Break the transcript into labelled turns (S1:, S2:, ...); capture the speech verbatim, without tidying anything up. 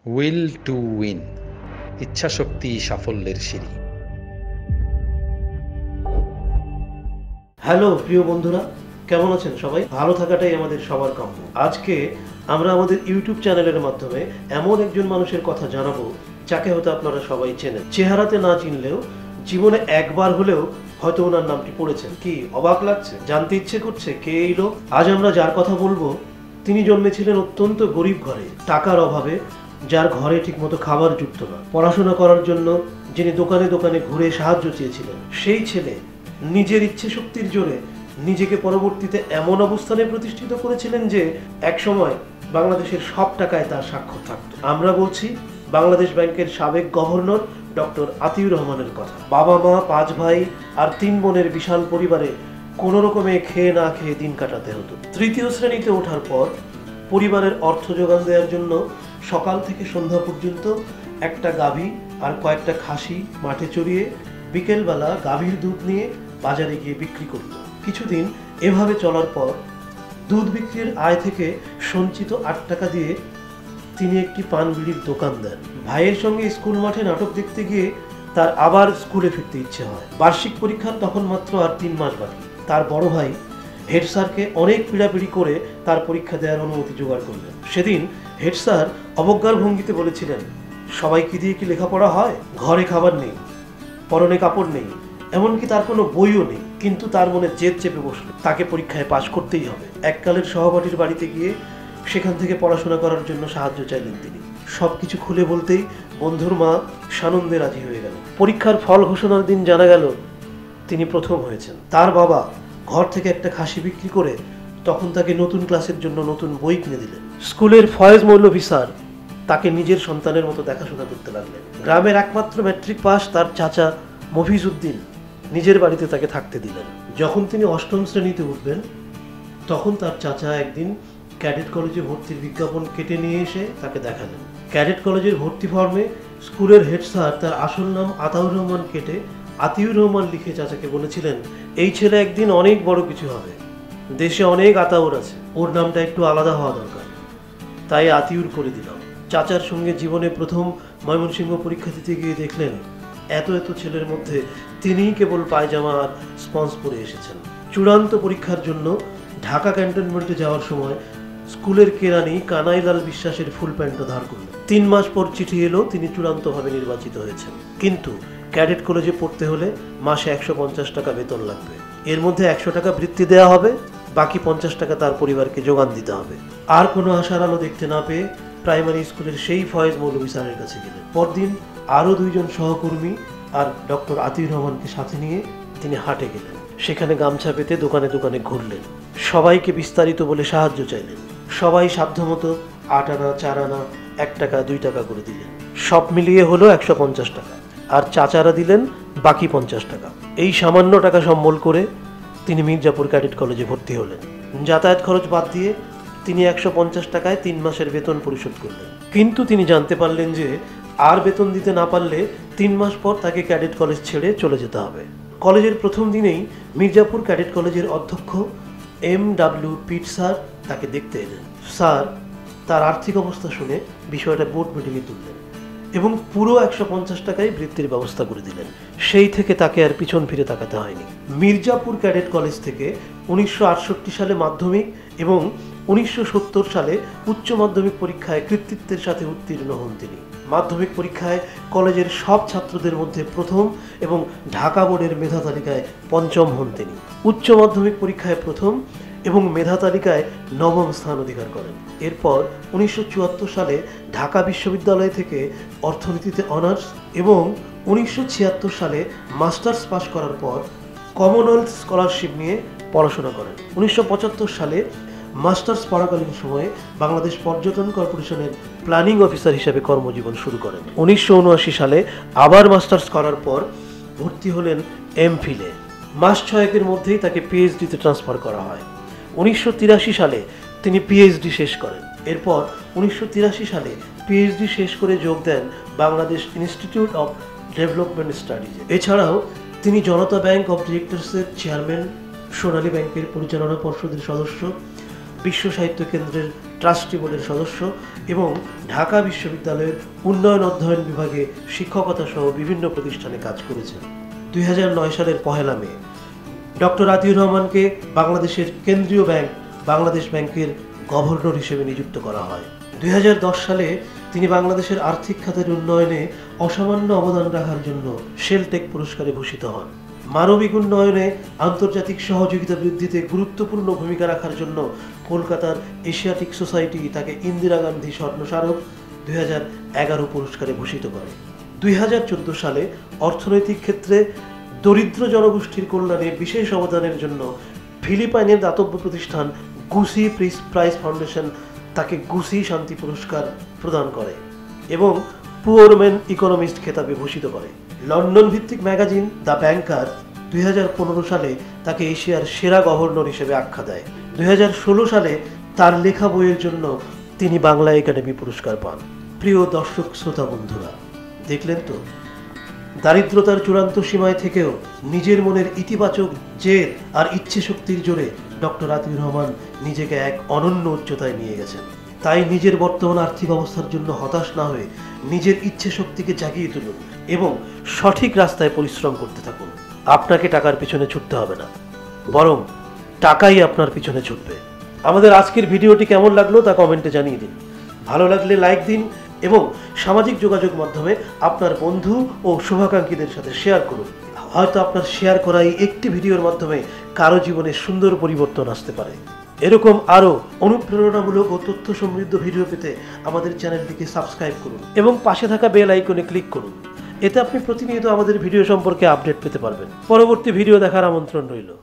S1: Will to win, ইচ্ছাশক্তি সাফল্যের সিঁড়ি।
S2: হ্যালো প্রিয় বন্ধুরা, কেমন আছেন সবাই? ভালো থাকাটাই আমাদের সবার কাম্য। আজকে আমরা আমাদের ইউটিউব চ্যানেলের মাধ্যমে এমন একজন মানুষের কথা জানাবো যাকে হয়তো আপনারা সবাই চেনেন। চেহারাতে না চিনলেও জীবনে একবার হলেও হয়তো ওনার নামটি পড়েছেন। কি অবাক লাগছে? জানতে ইচ্ছে করছে কে এই লোক? আজ আমরা যার কথা বলবো তিনি জন্মেছিলেন অত্যন্ত গরিব ঘরে, টাকার অভাবে, যার ঘরে ঠিকমতো খাবার জুটত না। পড়াশোনা করার জন্য যিনি দোকানে দোকানে ঘুরে সাহায্য চেয়েছিলেন, সেই ছেলে নিজের ইচ্ছে শক্তির জোরে নিজেকে পরবর্তীতে এমন অবস্থানে প্রতিষ্ঠিত করেছিলেন যে একসময় বাংলাদেশের সব টাকায় তার স্বাক্ষর থাকত। আমরা বলছি বাংলাদেশ ব্যাংকের সাবেক গভর্নর ডক্টর আতিউর রহমানের কথা। বাবা মা, পাঁচ ভাই আর তিন বোনের বিশাল পরিবারে কোনো রকমে খেয়ে না খেয়ে দিন কাটাতে হতো। তৃতীয় শ্রেণীতে ওঠার পর পরিবারের অর্থ যোগান দেওয়ার জন্য সকাল থেকে সন্ধ্যা পর্যন্ত একটা গাভী আর কয়েকটা খাসি মাঠে চড়িয়ে বিকেলবেলা গাভীর দুধ নিয়ে বাজারে গিয়ে বিক্রি করত। কিছুদিন এভাবে চলার পর দুধ বিক্রির আয় থেকে সঞ্চিত আট টাকা দিয়ে তিনি একটি পান বিড়ির দোকান দেন। ভাইয়ের সঙ্গে স্কুল মাঠে নাটক দেখতে গিয়ে তার আবার স্কুলে ফিরতে ইচ্ছে হয়। বার্ষিক পরীক্ষার তখন মাত্র আর তিন মাস বাকি। তার বড় ভাই হেড স্যারকে অনেক পীড়াপিড়ি করে তার পরীক্ষা দেওয়ার অনুমতি জোগাড় করলেন। সেদিন হেড স্যার অবজ্ঞার ভঙ্গিতে বলেছিলেন, সবাইকে দিয়ে কি লেখাপড়া হয়? ঘরে খাবার নেই, পরনে কাপড় নেই, এমনকি তার কোনো বইও নেই। কিন্তু তার মনে জেদ চেপে বসল, তাকে পরীক্ষায় পাশ করতেই হবে। এককালের সহপাঠীর বাড়িতে গিয়ে সেখান থেকে পড়াশোনা করার জন্য সাহায্য চাইলেন তিনি। সবকিছু খুলে বলতেই বন্ধুর মা সানন্দে রাজি হয়ে গেল। পরীক্ষার ফল ঘোষণার দিন জানা গেল তিনি প্রথম হয়েছেন। তার বাবা ঘর থেকে একটা খাসি বিক্রি করে তখন তাকে নতুন ক্লাসের জন্য নতুন বই কিনে দিলেন। স্কুলের ফয়েজ মৌলভী স্যার তাকে নিজের সন্তানের মতো দেখাশোনা করতে লাগলেন। গ্রামের একমাত্র ম্যাট্রিক পাস তার চাচা মফিজ উদ্দিন নিজের বাড়িতে তাকে থাকতে দিলেন। যখন তিনি অষ্টম শ্রেণীতে উঠবেন তখন তার চাচা একদিন ক্যাডেট কলেজে ভর্তির বিজ্ঞাপন কেটে নিয়ে এসে তাকে দেখালেন। ক্যাডেট কলেজের ভর্তি ফর্মে স্কুলের হেড স্যার তার আসল নাম আতাউর রহমান কেটে আতিউর রহমান লিখে চাচাকে বলেছিলেন, এই ছেলে একদিন অনেক বড় কিছু হবে, দেশে অনেক আতাউর আছে, ওর নামটা একটু আলাদা হওয়া দরকার, তাই আতিউর করে দিলাম। চাচার সঙ্গে জীবনে প্রথম ময়মনসিংহ পরীক্ষা দিতে গিয়ে দেখলেন এত এত ছেলের মধ্যে তিনিই কেবল পায়জামা আর স্পঞ্জ পরে এসেছেন। চূড়ান্ত পরীক্ষার জন্য ঢাকা ক্যান্টনমেন্টে যাওয়ার সময় স্কুলের কেরানি কানাইলাল বিশ্বাসের ফুল প্যান্টও ধার করলেন। তিন মাস পর চিঠি এলো তিনি চূড়ান্তভাবে নির্বাচিত হয়েছেন। কিন্তু ক্যাডেট কলেজে পড়তে হলে মাসে একশো পঞ্চাশ টাকা বেতন লাগবে। এর মধ্যে একশো টাকা বৃত্তি দেওয়া হবে, বাকি পঞ্চাশ টাকা তার পরিবারকে যোগান দিতে হবে। আর কোনো আশার আলো দেখতে না পেয়ে প্রাইমারি স্কুলের সেই ফয়েজ মৌলভী স্যারের কাছে গেলেন। পরদিন আরও দুইজন সহকর্মী আর ডক্টর আতিউর রহমানকে সাথে নিয়ে তিনি হাটে গেলেন। সেখানে গামছা পেতে দোকানে দোকানে ঘুরলেন, সবাইকে বিস্তারিত বলে সাহায্য চাইলেন। সবাই সাধ্যমতো আট আনা, চার আনা, এক টাকা, দুই টাকা করে দিলেন। সব মিলিয়ে হলো একশো পঞ্চাশ টাকা, আর চাচারা দিলেন বাকি পঞ্চাশ টাকা। এই সামান্য টাকা সম্বল করে তিনি মির্জাপুর ক্যাডেট কলেজে ভর্তি হলেন। যাতায়াত খরচ বাদ দিয়ে তিনি একশো পঞ্চাশ টাকায় তিন মাসের বেতন পরিশোধ করলেন। কিন্তু তিনি জানতে পারলেন যে আর বেতন দিতে না পারলে তিন মাস পর তাকে ক্যাডেট কলেজ ছেড়ে চলে যেতে হবে। কলেজের প্রথম দিনেই মির্জাপুর ক্যাডেট কলেজের অধ্যক্ষ এম ডাব্লিউ পিট স্যার তাকে দেখতে এলেন। স্যার তার আর্থিক অবস্থা শুনে বিষয়টা বোর্ড মিটিংয়ে তুললেন এবং পুরো একশো পঞ্চাশ টাকায় বৃত্তির ব্যবস্থা করে দিলেন। সেই থেকে তাকে আর পিছন ফিরে তাকাতে হয়নি। মির্জাপুর ক্যাডেট কলেজ থেকে উনিশশো আটষট্টি সালে মাধ্যমিক এবং উনিশশো সত্তর সালে উচ্চ মাধ্যমিক পরীক্ষায় কৃতিত্বের সাথে উত্তীর্ণ হন তিনি। মাধ্যমিক পরীক্ষায় কলেজের সব ছাত্রদের মধ্যে প্রথম এবং ঢাকা বোর্ডের মেধা তালিকায় পঞ্চম হন তিনি। উচ্চ মাধ্যমিক পরীক্ষায় প্রথম এবং মেধা তালিকায় নবম স্থান অধিকার করেন। এরপর উনিশশো চুয়াত্তর সালে ঢাকা বিশ্ববিদ্যালয় থেকে অর্থনীতিতে অনার্স এবং উনিশশো ছিয়াত্তর সালে মাস্টার্স পাশ করার পর কমনওয়েলথ স্কলারশিপ নিয়ে পড়াশোনা করেন। উনিশশো পঁচাত্তর সালে মাস্টার্স পড়াকালীন সময়ে বাংলাদেশ পর্যটন কর্পোরেশনের প্ল্যানিং অফিসার হিসেবে কর্মজীবন শুরু করেন। উনিশশো উনআশি সালে আবার মাস্টার্স করার পর ভর্তি হলেন এমফিলে। মাস ছয়েকের মধ্যেই তাকে পিএইচডিতে ট্রান্সফার করা হয়। উনিশশো তিরাশি সালে তিনি পিএইচডি শেষ করেন। এরপর উনিশশো তিরাশি সালে পিএইচডি শেষ করে যোগ দেন বাংলাদেশ ইনস্টিটিউট অফ ডেভেলপমেন্ট স্টাডিজে। এছাড়াও তিনি জনতা ব্যাংক অফ ডিরেক্টরসের চেয়ারম্যান, সোনালী ব্যাংকের পরিচালনা পর্ষদের সদস্য, বিশ্ব সাহিত্য কেন্দ্রের ট্রাস্টি বোর্ডের সদস্য এবং ঢাকা বিশ্ববিদ্যালয়ের উন্নয়ন অধ্যয়ন বিভাগে শিক্ষকতা সহ বিভিন্ন প্রতিষ্ঠানে কাজ করেছেন। দুই হাজার নয় সালের পহেলা মে ডক্টর আতিউর রহমানকে বাংলাদেশের কেন্দ্রীয় ব্যাংক বাংলাদেশ ব্যাংকের গভর্নর হিসেবে নিযুক্ত করা হয়। দুই হাজার দশ সালে তিনি বাংলাদেশের আর্থিক খাতের উন্নয়নে অসামান্য অবদান রাখার জন্য শেলটেক পুরস্কারে ভূষিত হন। মানবিক উন্নয়নে আন্তর্জাতিক সহযোগিতা বৃদ্ধিতে গুরুত্বপূর্ণ ভূমিকা রাখার জন্য কলকাতার এশিয়াটিক সোসাইটি তাকে ইন্দিরা গান্ধী স্বর্ণ স্মারক দুই হাজার এগারো পুরস্কারে ভূষিত করে। দুই হাজার চোদ্দ সালে অর্থনৈতিক ক্ষেত্রে দরিদ্র জনগোষ্ঠীর কল্যাণে বিশেষ অবদানের জন্য ফিলিপাইনের দাতব্য প্রতিষ্ঠান গুসি পিস প্রাইজ ফাউন্ডেশন তাকে গুসি শান্তি পুরস্কার প্রদান করে এবং পুয়ার ম্যান ইকোনমিস্ট খেতাবে ভূষিত করে। লন্ডন ভিত্তিক ম্যাগাজিন দ্য ব্যাংকার দুই হাজার পনেরো সালে তাকে এশিয়ার সেরা গভর্নর হিসেবে আখ্যা দেয়। দুই হাজার ষোলো সালে তার লেখা বইয়ের জন্য তিনি বাংলা একাডেমি পুরস্কার পান। প্রিয় দর্শক শ্রোতা বন্ধুরা, দেখলেন তো, দারিদ্রতার চূড়ান্ত সীমায় থেকেও নিজের মনের ইতিবাচক জেদ আর ইচ্ছে শক্তির জোরে ডক্টর আতিউর রহমান নিজেকে এক অনন্য উচ্চতায় নিয়ে গেছেন। তাই নিজের বর্তমান আর্থিক অবস্থার জন্য হতাশ না হয়ে নিজের ইচ্ছে শক্তিকে জাগিয়ে তুলুন এবং সঠিক রাস্তায় পরিশ্রম করতে থাকুন। আপনাকে টাকার পিছনে ছুটতে হবে না, বরং টাকাই আপনার পিছনে ছুটবে। আমাদের আজকের ভিডিওটি কেমন লাগলো তা কমেন্টে জানিয়ে দিন। ভালো লাগলে লাইক দিন এবং সামাজিক যোগাযোগ মাধ্যমে আপনার বন্ধু ও শুভাকাঙ্ক্ষীদের সাথে শেয়ার করুন। হয়তো আপনার শেয়ার করা এই একটি ভিডিওর মাধ্যমে কারো জীবনে সুন্দর পরিবর্তন আসতে পারে। এরকম আরও অনুপ্রেরণামূলক ও তথ্য সমৃদ্ধ ভিডিও পেতে আমাদের চ্যানেলটিকে সাবস্ক্রাইব করুন এবং পাশে থাকা বেল আইকনে ক্লিক করুন। এতে আপনি প্রতিনিয়ত আমাদের ভিডিও সম্পর্কে আপডেট পেতে পারবেন। পরবর্তী ভিডিও দেখার আমন্ত্রণ রইল।